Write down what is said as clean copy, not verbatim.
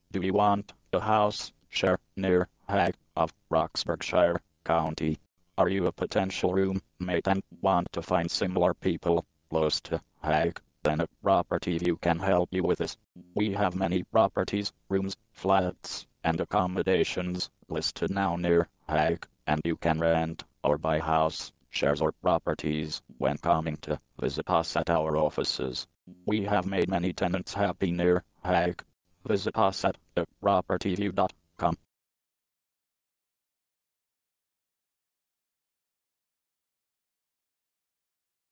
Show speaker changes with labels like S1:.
S1: Do you want a house share near Hawick of Roxburghshire County? Are you a potential roommate and want to find similar people close to Hawick? Then a property view can help you with this. We have many properties, rooms, flats, and accommodations listed now near Hawick, and you can rent or buy house shares or properties when coming to visit us at our offices. We have made many tenants happy near Hawick. Visit us at thepropertyview.com.